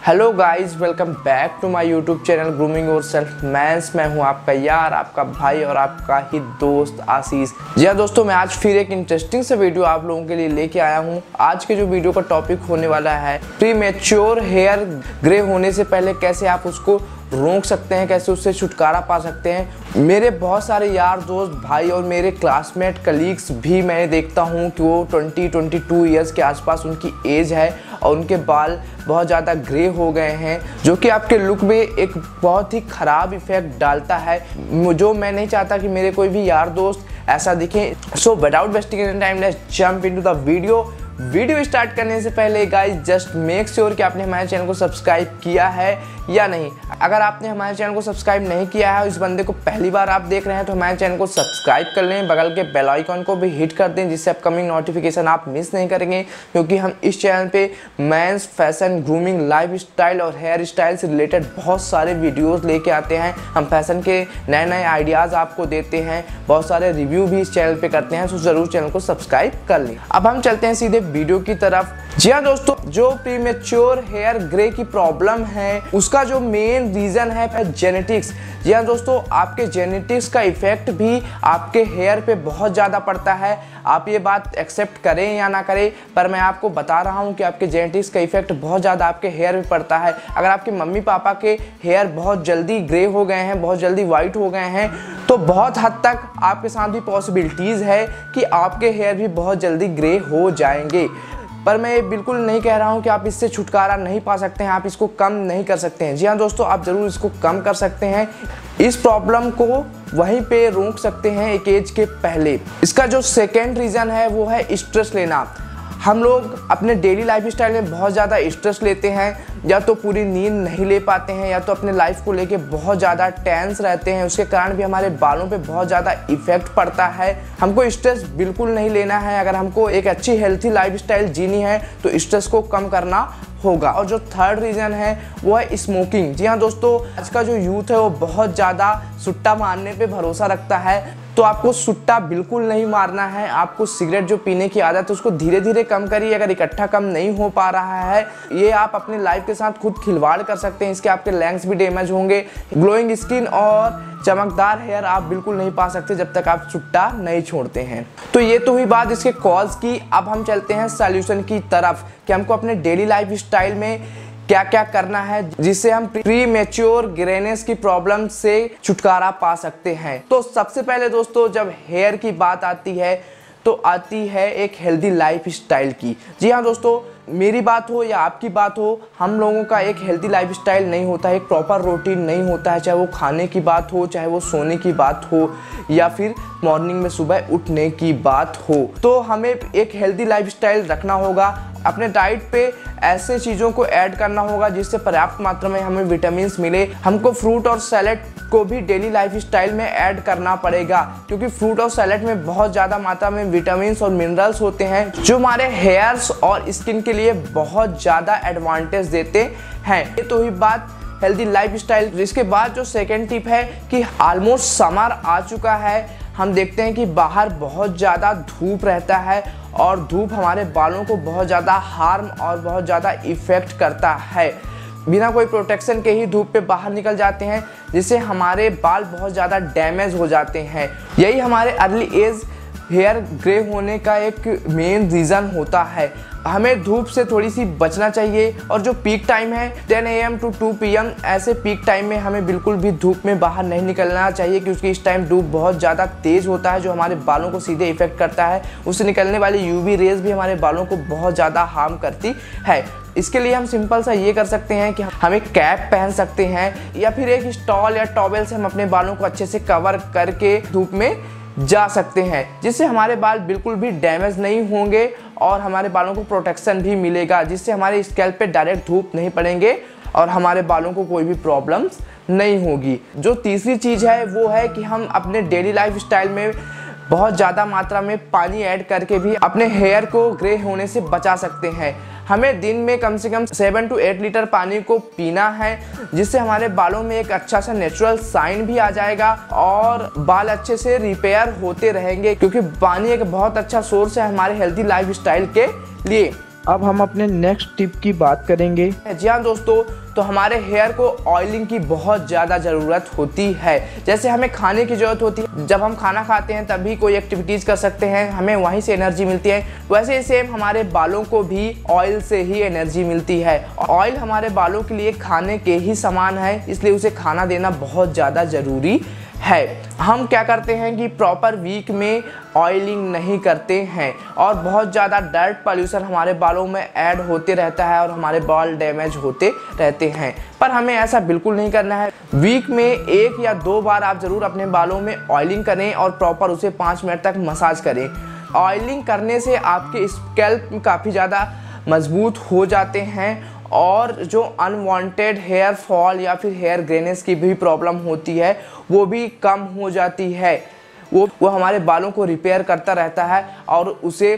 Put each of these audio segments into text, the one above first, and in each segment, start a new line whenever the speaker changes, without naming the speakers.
Hello guys, welcome back to my YouTube channel grooming yourself men's. मैं हूं आपका यार, आपका भाई और आपका ही दोस्त आशीष। जी हाँ दोस्तों, मैं आज फिर एक इंटरेस्टिंग सा वीडियो आप लोगों के लिए लेके आया हूं। आज के जो वीडियो का टॉपिक होने वाला है प्रीमेच्योर हेयर ग्रे होने से पहले कैसे आप उसको रोक सकते हैं, कैसे उससे छुटकारा पा सकते हैं। मेरे बहुत सारे यार दोस्त भाई और मेरे क्लासमेट कलीग्स भी मैं देखता हूं कि वो 22 ईयर्स के आसपास उनकी एज है और उनके बाल बहुत ज़्यादा ग्रे हो गए हैं, जो कि आपके लुक में एक बहुत ही ख़राब इफेक्ट डालता है, जो मैं नहीं चाहता कि मेरे कोई भी यार दोस्त ऐसा दिखे। So without wasting any time, let's jump into the video start करने से पहले गाइस जस्ट मेक श्योर कि आपने हमारे चैनल को सब्सक्राइब किया है या नहीं। अगर आपने हमारे चैनल को सब्सक्राइब नहीं किया है और इस बंदे को पहली बार आप देख रहे हैं तो हमारे चैनल को सब्सक्राइब कर लें, बगल के बेल आइकन को भी हिट कर दें जिससे अपकमिंग नोटिफिकेशन आप मिस नहीं करेंगे, क्योंकि हम इस चैनल पे men's fashion, grooming, life style और हेयर स्टाइल से रिलेटेड बहुत सारे वीडियोज़ लेके आते हैं। हम फैशन के नए नए आइडियाज़ आपको देते हैं, बहुत सारे रिव्यू भी इस चैनल पे करते हैं, तो ज़रूर चैनल को सब्सक्राइब कर लें। अब हम चलते हैं सीधे वीडियो की तरफ। जी हाँ दोस्तों, जो प्रीमेच्योर हेयर ग्रे की प्रॉब्लम है उसका जो मेन रीज़न है जेनेटिक्स। जी हाँ दोस्तों, आपके जेनेटिक्स का इफेक्ट भी आपके हेयर पे बहुत ज़्यादा पड़ता है। आप ये बात एक्सेप्ट करें या ना करें, पर मैं आपको बता रहा हूँ कि आपके जेनेटिक्स का इफेक्ट बहुत ज़्यादा आपके हेयर पे पड़ता है। अगर आपके मम्मी पापा के हेयर बहुत जल्दी ग्रे हो गए हैं, बहुत जल्दी वाइट हो गए हैं, तो बहुत हद तक आपके साथ भी पॉसिबिलिटीज़ है कि आपके हेयर भी बहुत जल्दी ग्रे हो जाएंगे। पर मैं ये बिल्कुल नहीं कह रहा हूँ कि आप इससे छुटकारा नहीं पा सकते हैं, आप इसको कम नहीं कर सकते हैं। जी हाँ दोस्तों, आप ज़रूर इसको कम कर सकते हैं। इस प्रॉब्लम को वहीं पे रोक सकते हैं एक एज के पहले। इसका जो सेकेंड रीज़न है वो है स्ट्रेस लेना। हम लोग अपने डेली लाइफ स्टाइल में बहुत ज़्यादा स्ट्रेस लेते हैं, या तो पूरी नींद नहीं ले पाते हैं, या तो अपने लाइफ को लेके बहुत ज़्यादा टेंस रहते हैं। उसके कारण भी हमारे बालों पे बहुत ज़्यादा इफेक्ट पड़ता है। हमको स्ट्रेस बिल्कुल नहीं लेना है। अगर हमको एक अच्छी हेल्थी लाइफ स्टाइल जीनी है तो स्ट्रेस को कम करना होगा। और जो थर्ड रीज़न है वो है स्मोकिंग। जी हाँ दोस्तों, आज का जो यूथ है वो बहुत ज़्यादा सुट्टा मारने पे भरोसा रखता है, तो आपको सुट्टा बिल्कुल नहीं मारना है। आपको सिगरेट जो पीने की आदत है उसको धीरे धीरे कम करिए। अगर इकट्ठा कम नहीं हो पा रहा है, ये आप अपने लाइफ के साथ खुद खिलवाड़ कर सकते हैं। इसके आपके लैंग्स भी डैमेज होंगे। ग्लोइंग स्किन और चमकदार हेयर आप बिल्कुल नहीं पा सकते जब तक आप सुट्टा नहीं छोड़ते हैं। तो ये तो हुई बात इसके कॉज की। अब हम चलते हैं सॉल्यूशन की तरफ कि हमको अपने डेली लाइफ स्टाइल में क्या क्या करना है जिससे हम प्रीमेच्योर ग्रेनेस की प्रॉब्लम से छुटकारा पा सकते हैं। तो सबसे पहले दोस्तों, जब हेयर की बात आती है तो आती है एक हेल्दी लाइफ स्टाइल की। जी हाँ दोस्तों, मेरी बात हो या आपकी बात हो, हम लोगों का एक हेल्दी लाइफ स्टाइल नहीं होता है, एक प्रॉपर रूटीन नहीं होता है। चाहे वो खाने की बात हो, चाहे वो सोने की बात हो, या फिर मॉर्निंग में सुबह उठने की बात हो, तो हमें एक हेल्दी लाइफ स्टाइल रखना होगा। अपने डाइट पे ऐसे चीज़ों को ऐड करना होगा जिससे पर्याप्त मात्रा में हमें विटामिन मिले। हमको फ्रूट और सैलेड को भी डेली लाइफ स्टाइल में ऐड करना पड़ेगा, क्योंकि फ्रूट और सैलेड में बहुत ज़्यादा मात्रा में विटामिन और मिनरल्स होते हैं जो हमारे हेयर्स और स्किन के लिए बहुत ज़्यादा एडवांटेज देते हैं। ये तो हुई बात हेल्दी लाइफ स्टाइल। इसके बाद जो सेकेंड टिप है कि ऑलमोस्ट समर आ चुका है, हम देखते हैं कि बाहर बहुत ज़्यादा धूप रहता है और धूप हमारे बालों को बहुत ज़्यादा हार्म और बहुत ज़्यादा इफ़ेक्ट करता है। बिना कोई प्रोटेक्शन के ही धूप पे बाहर निकल जाते हैं, जिससे हमारे बाल बहुत ज़्यादा डैमेज हो जाते हैं। यही हमारे अर्ली एज हेयर ग्रे होने का एक मेन रीज़न होता है। हमें धूप से थोड़ी सी बचना चाहिए, और जो पीक टाइम है 10 AM to 2 PM, ऐसे पीक टाइम में हमें बिल्कुल भी धूप में बाहर नहीं निकलना चाहिए, क्योंकि इस टाइम धूप बहुत ज़्यादा तेज़ होता है जो हमारे बालों को सीधे इफेक्ट करता है। उससे निकलने वाली UV रेज भी हमारे बालों को बहुत ज़्यादा हार्म करती है। इसके लिए हम सिंपल सा ये कर सकते हैं कि हम एक कैप पहन सकते हैं, या फिर एक स्टॉल या टॉवेल से हम अपने बालों को अच्छे से कवर करके धूप में जा सकते हैं, जिससे हमारे बाल बिल्कुल भी डैमेज नहीं होंगे और हमारे बालों को प्रोटेक्शन भी मिलेगा, जिससे हमारे स्कैल्प पे डायरेक्ट धूप नहीं पड़ेंगे और हमारे बालों को कोई भी प्रॉब्लम्स नहीं होगी। जो तीसरी चीज़ है वो है कि हम अपने डेली लाइफ स्टाइल में बहुत ज़्यादा मात्रा में पानी ऐड करके भी अपने हेयर को ग्रे होने से बचा सकते हैं। हमें दिन में कम से कम 7 to 8 लीटर पानी को पीना है, जिससे हमारे बालों में एक अच्छा सा नेचुरल शाइन भी आ जाएगा और बाल अच्छे से रिपेयर होते रहेंगे, क्योंकि पानी एक बहुत अच्छा सोर्स है हमारे हेल्दी लाइफ स्टाइल के लिए।
अब हम अपने नेक्स्ट टिप की बात करेंगे।
जी हाँ दोस्तों, तो हमारे हेयर को ऑयलिंग की बहुत ज़्यादा ज़रूरत होती है। जैसे हमें खाने की ज़रूरत होती है, जब हम खाना खाते हैं तभी कोई एक्टिविटीज़ कर सकते हैं, हमें वहीं से एनर्जी मिलती है। वैसे ही सेम हमारे बालों को भी ऑयल से ही एनर्जी मिलती है। ऑयल हमारे बालों के लिए खाने के ही समान है, इसलिए उसे खाना देना बहुत ज़्यादा ज़रूरी है। हम क्या करते हैं कि प्रॉपर वीक में ऑयलिंग नहीं करते हैं और बहुत ज़्यादा डर्ट पॉल्यूशन हमारे बालों में ऐड होते रहता है और हमारे बाल डैमेज होते रहते हैं। पर हमें ऐसा बिल्कुल नहीं करना है। वीक में 1 या 2 बार आप ज़रूर अपने बालों में ऑयलिंग करें और प्रॉपर उसे 5 मिनट तक मसाज करें। ऑयलिंग करने से आपके स्कैल्प काफ़ी ज़्यादा मजबूत हो जाते हैं और जो अनवांटेड हेयर फॉल या फिर हेयर ग्रेनेस की भी प्रॉब्लम होती है वो भी कम हो जाती है। वो हमारे बालों को रिपेयर करता रहता है और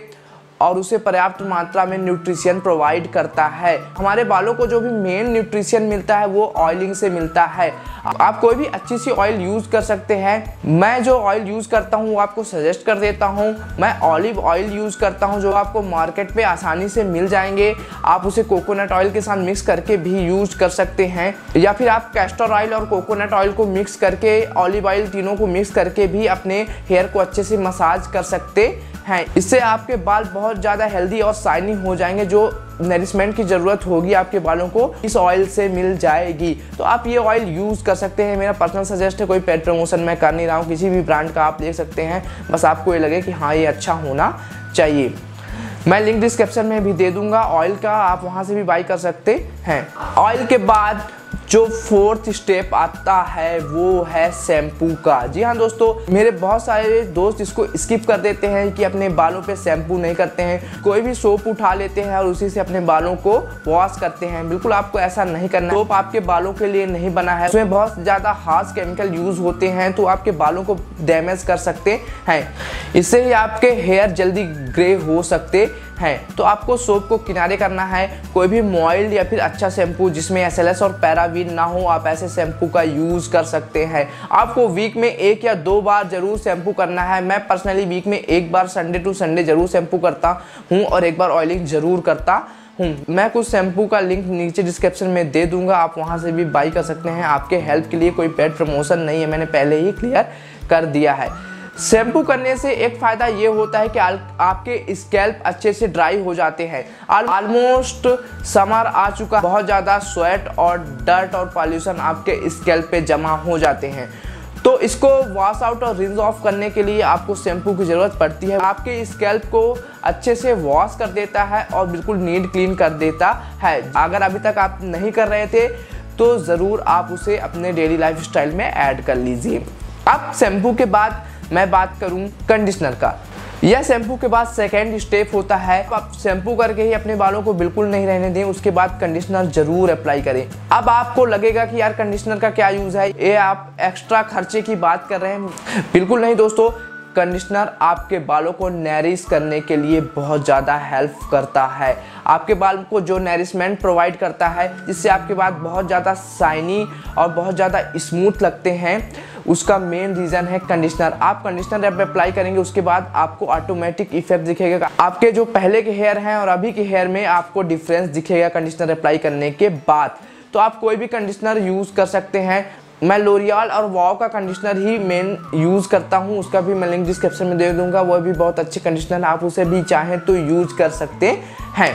उसे पर्याप्त मात्रा में न्यूट्रिशन प्रोवाइड करता है। हमारे बालों को जो भी मेन न्यूट्रिशन मिलता है वो ऑयलिंग से मिलता है। आप कोई भी अच्छी सी ऑयल यूज़ कर सकते हैं। मैं जो ऑयल यूज़ करता हूँ वो आपको सजेस्ट कर देता हूँ। मैं ऑलिव ऑयल यूज़ करता हूँ जो आपको मार्केट पे आसानी से मिल जाएंगे। आप उसे कोकोनट ऑयल के साथ मिक्स करके भी यूज़ कर सकते हैं, या फिर आप कैस्टर ऑयल और कोकोनट ऑयल को मिक्स करके, ऑलिव ऑयल तीनों को मिक्स करके भी अपने हेयर को अच्छे से मसाज कर सकते हैं। इससे आपके बाल बहुत ज़्यादा हेल्दी और शाइनी हो जाएंगे। जो नरिशमेंट की ज़रूरत होगी आपके बालों को इस ऑयल से मिल जाएगी। तो आप ये ऑयल यूज़ कर सकते हैं। मेरा पर्सनल सजेस्ट है, कोई पेड प्रमोशन मैं कर नहीं रहा हूँ, किसी भी ब्रांड का आप ले सकते हैं, बस आपको ये लगे कि हाँ ये अच्छा होना चाहिए। मैं लिंक डिस्क्रिप्शन में भी दे दूंगा ऑयल का, आप वहाँ से भी बाई कर सकते हैं। ऑयल के बाद जो 4th स्टेप आता है वो है शैम्पू का। जी हाँ दोस्तों, मेरे बहुत सारे दोस्त इसको स्किप कर देते हैं कि अपने बालों पे शैम्पू नहीं करते हैं, कोई भी सोप उठा लेते हैं और उसी से अपने बालों को वॉश करते हैं। बिल्कुल आपको ऐसा नहीं करना है। सोप आपके बालों के लिए नहीं बना है, उसमें बहुत ज़्यादा हार्श केमिकल यूज़ होते हैं तो आपके बालों को डैमेज कर सकते हैं। इससे ही आपके हेयर जल्दी ग्रे हो सकते हैं। तो आपको सोप को किनारे करना है। कोई भी मॉइल्ड या फिर अच्छा शैम्पू जिसमें SLS और पैराबीन ना हो, आप ऐसे शैम्पू का यूज़ कर सकते हैं। आपको वीक में 1 या 2 बार जरूर शैम्पू करना है। मैं पर्सनली वीक में 1 बार संडे टू संडे जरूर शैम्पू करता हूँ और 1 बार ऑयलिंग जरूर करता हूँ। मैं कुछ शैम्पू का लिंक नीचे डिस्क्रिप्शन में दे दूंगा, आप वहाँ से भी बाई कर सकते हैं। आपके हेल्प के लिए कोई पेड प्रमोशन नहीं है, मैंने पहले ही क्लियर कर दिया है। शैम्पू करने से एक फ़ायदा ये होता है कि आपके स्कैल्प अच्छे से ड्राई हो जाते हैं। ऑलमोस्ट समर आ चुका, बहुत ज़्यादा स्वेट और डर्ट और पॉल्यूशन आपके स्कैल्प पे जमा हो जाते हैं। तो इसको वॉश आउट और रिंस ऑफ करने के लिए आपको शैम्पू की ज़रूरत पड़ती है। आपके स्कैल्प को अच्छे से वॉश कर देता है और बिल्कुल नीट क्लीन कर देता है। अगर अभी तक आप नहीं कर रहे थे तो ज़रूर आप उसे अपने डेली लाइफ स्टाइल में ऐड कर लीजिए। अब शैम्पू के बाद मैं बात करूं कंडीशनर का। यह शैम्पू के बाद सेकेंड स्टेप होता है। आप शैम्पू करके ही अपने बालों को बिल्कुल नहीं रहने दें, उसके बाद कंडीशनर जरूर अप्लाई करें। अब आपको लगेगा कि यार कंडीशनर का क्या यूज़ है, ये आप एक्स्ट्रा खर्चे की बात कर रहे हैं। बिल्कुल नहीं दोस्तों, कंडीशनर आपके बालों को नैरिश करने के लिए बहुत ज़्यादा हेल्प करता है। आपके बाल को जो नैरिशमेंट प्रोवाइड करता है जिससे आपके बाल बहुत ज़्यादा शाइनी और बहुत ज़्यादा स्मूथ लगते हैं, उसका मेन रीज़न है कंडीशनर। आप कंडीशनर जब अप्लाई करेंगे उसके बाद आपको ऑटोमेटिक इफेक्ट दिखेगा। आपके जो पहले के हेयर हैं और अभी के हेयर में आपको डिफरेंस दिखेगा कंडीशनर अप्लाई करने के बाद। तो आप कोई भी कंडीशनर यूज़ कर सकते हैं। मैं लोरियल और वाव का कंडीशनर ही मेन यूज़ करता हूँ, उसका भी मैं लिंक डिस्क्रिप्शन में दे दूँगा। वह भी बहुत अच्छे कंडीशनर, आप उसे भी चाहें तो यूज कर सकते हैं।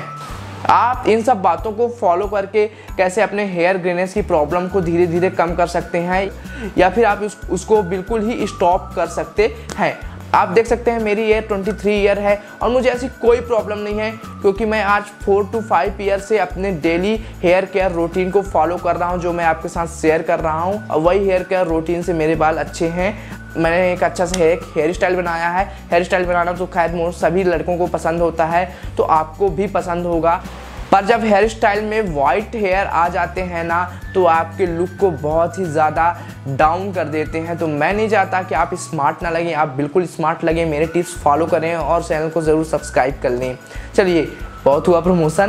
आप इन सब बातों को फॉलो करके कैसे अपने हेयर ग्रेनेस की प्रॉब्लम को धीरे धीरे कम कर सकते हैं या फिर आप उसको बिल्कुल ही स्टॉप कर सकते हैं। आप देख सकते हैं मेरी एज 23 ईयर है और मुझे ऐसी कोई प्रॉब्लम नहीं है, क्योंकि मैं आज 4 to 5 ईयर से अपने डेली हेयर केयर रूटीन को फॉलो कर रहा हूं, जो मैं आपके साथ शेयर कर रहा हूं। और वही हेयर केयर रूटीन से मेरे बाल अच्छे हैं। मैंने एक अच्छा सा हेयर स्टाइल बनाया है। हेयर स्टाइल बनाना तो खैर मोस्ट सभी लड़कों को पसंद होता है, तो आपको भी पसंद होगा। पर जब हेयर स्टाइल में वाइट हेयर आ जाते हैं ना, तो आपके लुक को बहुत ही ज़्यादा डाउन कर देते हैं। तो मैं नहीं चाहता कि आप स्मार्ट ना लगें, आप बिल्कुल स्मार्ट लगें। मेरे टिप्स फॉलो करें और चैनल को ज़रूर सब्सक्राइब कर लें। चलिए, बहुत हुआ प्रमोशन।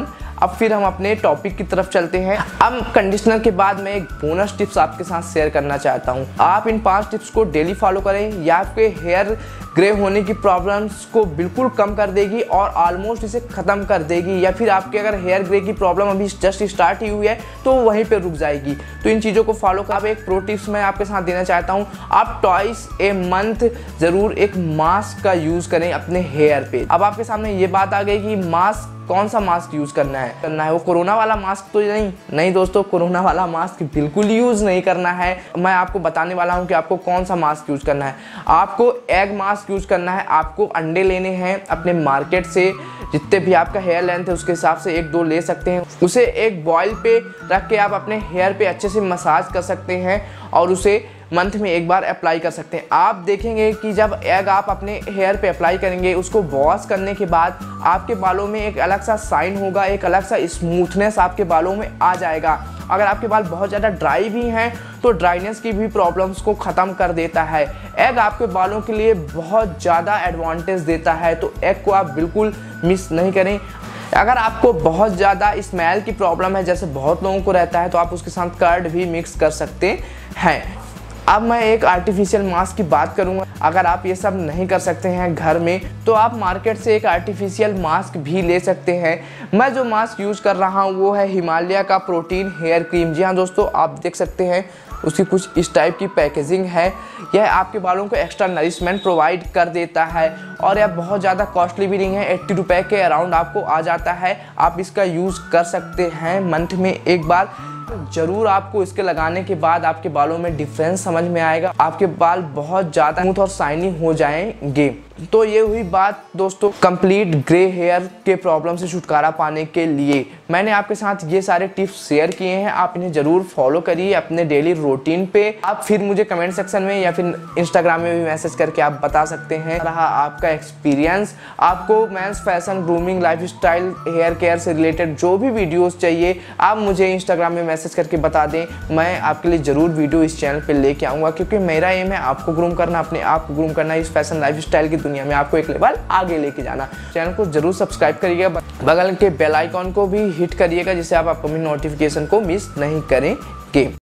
अब फिर हम अपने टॉपिक की तरफ चलते हैं। अब कंडीशनर के बाद मैं एक बोनस टिप्स आपके साथ शेयर करना चाहता हूँ। आप इन 5 टिप्स को डेली फॉलो करें, या आपके हेयर ग्रे होने की प्रॉब्लम्स को बिल्कुल कम कर देगी और ऑलमोस्ट इसे ख़त्म कर देगी। या फिर आपके अगर हेयर ग्रे की प्रॉब्लम अभी जस्ट स्टार्ट ही हुई है तो वहीं पे रुक जाएगी। तो इन चीज़ों को फॉलो कर। अब एक प्रो टिप्स मैं आपके साथ देना चाहता हूँ, आप ट्वाइस ए मंथ ज़रूर एक मास्क का यूज़ करें अपने हेयर पे। अब आपके सामने ये बात आ गई कि मास्क, कौन सा मास्क यूज़ करना है वो कोरोना वाला मास्क तो नहीं दोस्तों, कोरोना वाला मास्क बिल्कुल यूज़ नहीं करना है। मैं आपको बताने वाला हूँ कि आपको कौन सा मास्क यूज़ करना है। आपको एग मास्क यूज़ करना है। आपको अंडे लेने हैं अपने मार्केट से, जितने भी आपका हेयर लेंथ है उसके हिसाब से 1-2 ले सकते हैं। उसे एक बॉयल पे रख के आप अपने हेयर पे अच्छे से मसाज कर सकते हैं और उसे मंथ में एक बार अप्लाई कर सकते हैं। आप देखेंगे कि जब एग आप अपने हेयर पे अप्लाई करेंगे, उसको वॉश करने के बाद आपके बालों में एक अलग सा शाइन होगा, एक अलग सा स्मूथनेस आपके बालों में आ जाएगा। अगर आपके बाल बहुत ज़्यादा ड्राई भी हैं तो ड्राइनेस की भी प्रॉब्लम्स को ख़त्म कर देता है। एग आपके बालों के लिए बहुत ज़्यादा एडवांटेज देता है, तो एग को आप बिल्कुल मिस नहीं करें। अगर आपको बहुत ज़्यादा स्मेल की प्रॉब्लम है, जैसे बहुत लोगों को रहता है, तो आप उसके साथ कर्ड भी मिक्स कर सकते हैं। अब मैं एक आर्टिफिशियल मास्क की बात करूंगा। अगर आप ये सब नहीं कर सकते हैं घर में, तो आप मार्केट से एक आर्टिफिशियल मास्क भी ले सकते हैं। मैं जो मास्क यूज़ कर रहा हूँ वो है हिमालय का प्रोटीन हेयर क्रीम। जी हाँ दोस्तों, आप देख सकते हैं उसकी कुछ इस टाइप की पैकेजिंग है। यह आपके बालों को एक्स्ट्रा नरिशमेंट प्रोवाइड कर देता है और यह बहुत ज़्यादा कॉस्टली भी नहीं है। 80 रुपये के अराउंड आपको आ जाता है। आप इसका यूज़ कर सकते हैं मंथ में एक बार। जरूर आपको इसके लगाने के बाद आपके बालों में डिफरेंस समझ में आएगा। आपके बाल बहुत ज़्यादा स्मूथ और शाइनी हो जाएंगे। तो ये हुई बात दोस्तों कंप्लीट ग्रे हेयर के प्रॉब्लम से छुटकारा पाने के लिए। मैंने आपके साथ ये सारे टिप्स शेयर किए हैं, आप इन्हें ज़रूर फॉलो करिए अपने डेली रूटीन पे। आप फिर मुझे कमेंट सेक्शन में या फिर इंस्टाग्राम में भी मैसेज करके आप बता सकते हैं रहा आपका एक्सपीरियंस। आपको men's fashion, grooming, lifestyle, hair care से रिलेटेड जो भी वीडियोज़ चाहिए आप मुझे इंस्टाग्राम में मैसेज करके बता दें। मैं आपके लिए ज़रूर वीडियो इस चैनल पर लेके आऊँगा, क्योंकि मेरा एम है आपको ग्रूम करना, अपने आप को ग्रूम करना, इस फैशन लाइफस्टाइल की दुनिया में आपको एक लेवल आगे लेके जाना। चैनल को जरूर सब्सक्राइब करिएगा, बगल के बेल आइकॉन को भी हिट करिएगा, जिससे आप अपनी नोटिफिकेशन को मिस नहीं करेंगे।